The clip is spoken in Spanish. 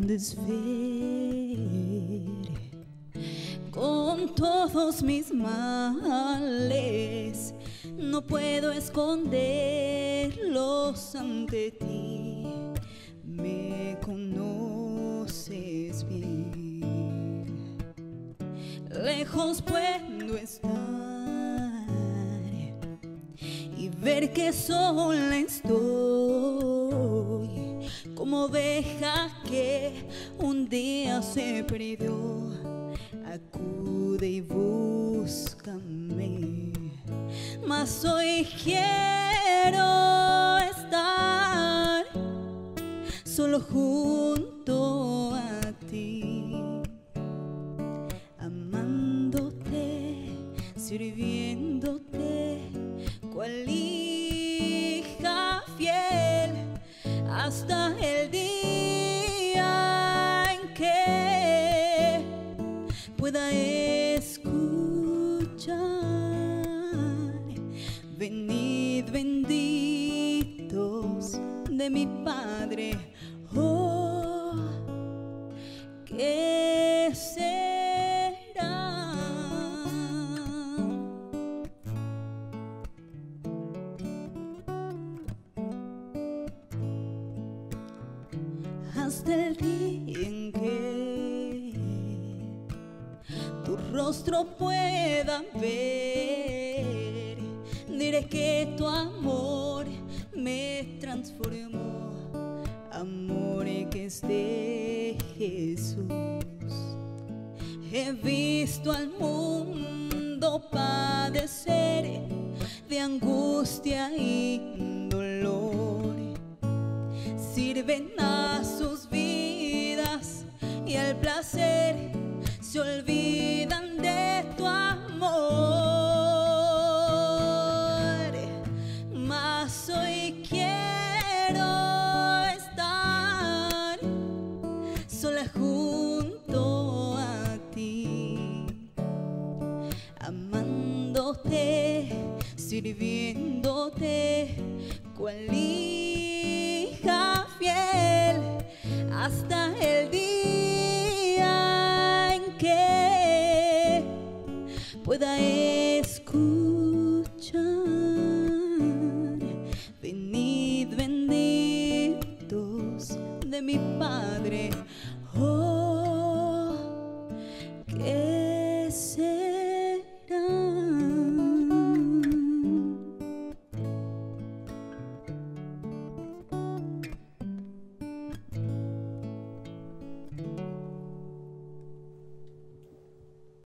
desver con todos mis males. No puedo esconderlos ante ti, me conoces bien. Lejos puedo estar y ver que sola estoy, como oveja que un día se perdió. Acude y búscame, mas hoy quiero estar solo junto a ti, amándote, sirviéndote, cual hija fiel, hasta el día en que pueda escuchar: venid benditos de mi Padre. Oh, ¿qué será? Hasta el día en que tu rostro pueda ver, diré que tu amor me transformó, amor que es de Jesús. He visto al mundo padecer de angustia y dolor, sirven a sus vidas y al placer se olvidan de tu amor. Mas hoy quiero estar sola junto a ti, amándote, sirviéndote, cual hija fiel, hasta el día en que pueda escuchar: